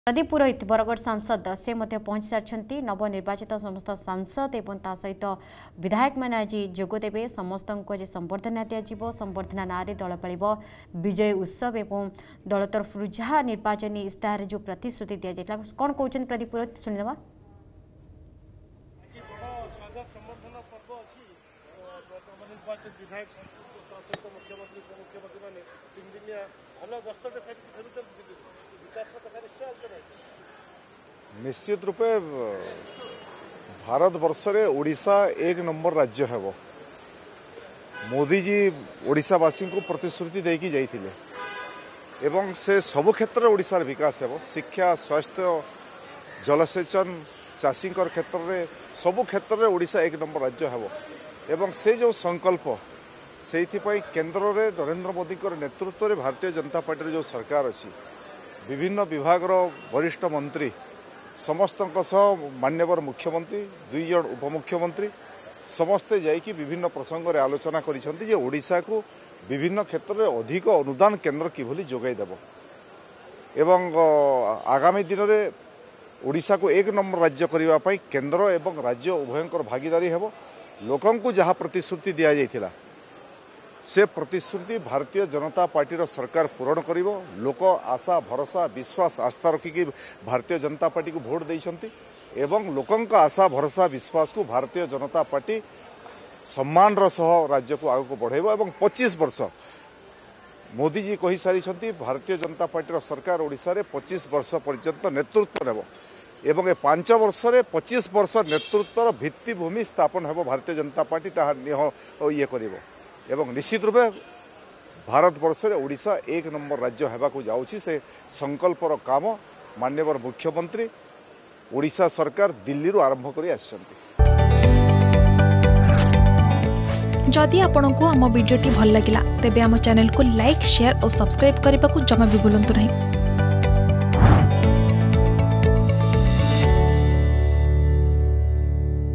प्रदीप पुरोहित बरगढ़ सांसद से पहुंच सारी नवनिर्वाचित समस्त सांसद एवं ता सहित विधायक मैंने आज जोगदेवे समस्त को आज संबर्धना दिज्व संबर्धना ना दल पाल विजय उत्सव एवं दल तरफ जहाँ निर्वाचन इस्ताहार जो प्रतिश्रुति दि जाता कौन कहते प्रदीप पुरोहित शुणिदेवा। निश्चित रूपे भारत वर्ष रे ओडिशा एक नंबर राज्य है। मोदी जी ओडिशावासी को प्रतिश्रुति देकी जाइथिले एवं से सबु क्षेत्र में ओडिशार विकास है। शिक्षा स्वास्थ्य जलसेचन चाषी क्षेत्र में सबु क्षेत्र में ओडिशा एक नंबर राज्य है। एवं से जो संकल्प से केंद्र में नरेंद्र मोदी नेतृत्व में भारतीय जनता पार्टी जो सरकार अच्छी विभिन्न विभाग वरिष्ठ मंत्री समस्त मान्यवर मुख्यमंत्री दुई जन उपमुख्यमंत्री समस्ते जाइकी विभिन्न प्रसंग में आलोचना करिसेंती ओडिशा को विभिन्न क्षेत्र में अधिक अनुदान केंद्र किभली जोगाई देबो एवं आगामी दिन में ओडिशा को एक नंबर राज्य करने पाई केंद्र एवं राज्य उभयंकर भागीदारी हेबो। लोकन को जहाँ प्रतिश्रुति दि जाइथिला से प्रतिश्रुति भारतीय जनता पार्टी सरकार पूरण करिवो। लोक आशा भरोसा विश्वास आस्था रखिकी भारतीय जनता पार्टी को भोट देइछंती एवं लोकन का आशा भरोसा विश्वास को भारतीय जनता पार्टी सम्मान सह राज्य को आगे बढ़ेबो। एवं 25 वर्ष मोदी जी कही सारी भारतीय जनता पार्टी सरकार ओडिशा रे 25 वर्ष पर्यंत नेतृत्व नेबो एवं ए 5 वर्ष रे 25 वर्ष नेतृत्वर भित्तिभूमि स्थापन हेबो। भारतीय जनता पार्टी ताहा ये करिवो एवं निश्चित रूपे भारत वर्ष में ओडिशा एक नंबर राज्य होगाकू जाउछि से संकल्पर काम मान्यवर मुख्यमंत्री ओडिशा सरकार दिल्ली आरंभ करि आछंती। जदि आपंक आम भिडी भल लगा तेब आम चैनल को लाइक शेयर और सब्सक्राइब करने को जमा भी भूलु नहीं।